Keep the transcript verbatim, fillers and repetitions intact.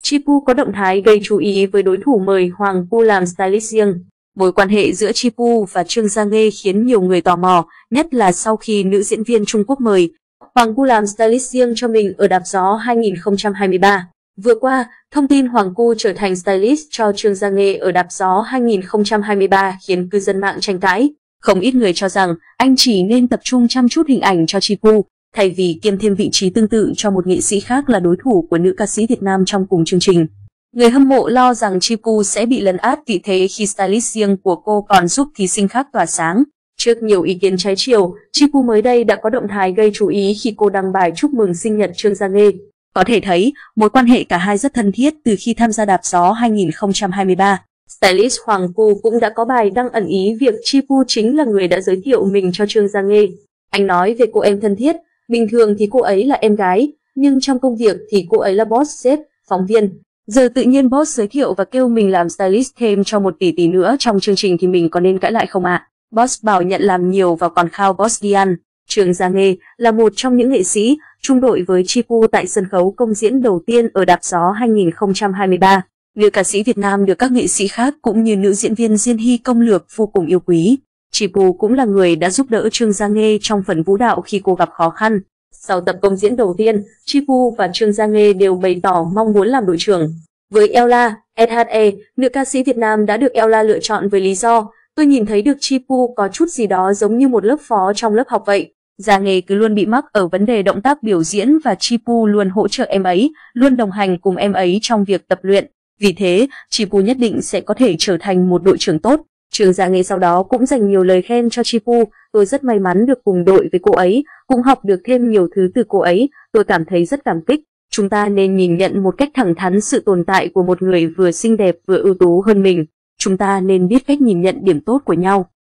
Chipu có động thái gây chú ý với đối thủ mời Hoàng Pu làm stylist riêng. Mối quan hệ giữa Chipu và Trương Gia Nghê khiến nhiều người tò mò, nhất là sau khi nữ diễn viên Trung Quốc mời Hoàng Pu làm stylist riêng cho mình ở Đạp Gió hai nghìn không trăm hai mươi ba. Vừa qua, thông tin Hoàng Pu trở thành stylist cho Trương Gia Nghê ở Đạp Gió hai nghìn không trăm hai mươi ba khiến cư dân mạng tranh cãi. Không ít người cho rằng anh chỉ nên tập trung chăm chút hình ảnh cho Chipu, thay vì kiêm thêm vị trí tương tự cho một nghệ sĩ khác là đối thủ của nữ ca sĩ Việt Nam trong cùng chương trình. Người hâm mộ lo rằng Chipu sẽ bị lấn át vị thế khi stylist riêng của cô còn giúp thí sinh khác tỏa sáng. Trước nhiều ý kiến trái chiều, Chipu mới đây đã có động thái gây chú ý khi cô đăng bài chúc mừng sinh nhật Trương Gia Nghê. Có thể thấy, mối quan hệ cả hai rất thân thiết từ khi tham gia Đạp Gió hai nghìn không trăm hai mươi ba. Stylist Hoàng Pu cũng đã có bài đăng ẩn ý việc Chipu chính là người đã giới thiệu mình cho Trương Gia Nghê. Anh nói về cô em thân thiết, bình thường thì cô ấy là em gái, nhưng trong công việc thì cô ấy là boss sếp, phóng viên. Giờ tự nhiên boss giới thiệu và kêu mình làm stylist thêm cho một tỷ tỷ nữa trong chương trình thì mình có nên cãi lại không ạ? À? Boss bảo nhận làm nhiều và còn khao boss đi ăn. Trương Gia Nghê là một trong những nghệ sĩ chung đội với Chipu tại sân khấu công diễn đầu tiên ở Đạp Gió hai nghìn không trăm hai mươi ba. Nữ ca sĩ Việt Nam được các nghệ sĩ khác cũng như nữ diễn viên Diên Hy công lược vô cùng yêu quý. Chipu cũng là người đã giúp đỡ Trương Gia Nghê trong phần vũ đạo khi cô gặp khó khăn. Sau tập công diễn đầu tiên, Chipu và Trương Gia Nghê đều bày tỏ mong muốn làm đội trưởng. Với Ella, ét hát e, nữ ca sĩ Việt Nam đã được Ella lựa chọn với lý do tôi nhìn thấy được Chipu có chút gì đó giống như một lớp phó trong lớp học vậy. Gia Nghê cứ luôn bị mắc ở vấn đề động tác biểu diễn và Chipu luôn hỗ trợ em ấy, luôn đồng hành cùng em ấy trong việc tập luyện. Vì thế, Chipu nhất định sẽ có thể trở thành một đội trưởng tốt. Trương Gia Nghê sau đó cũng dành nhiều lời khen cho Chipu. Tôi rất may mắn được cùng đội với cô ấy, cũng học được thêm nhiều thứ từ cô ấy. Tôi cảm thấy rất cảm kích. Chúng ta nên nhìn nhận một cách thẳng thắn sự tồn tại của một người vừa xinh đẹp vừa ưu tú hơn mình. Chúng ta nên biết cách nhìn nhận điểm tốt của nhau.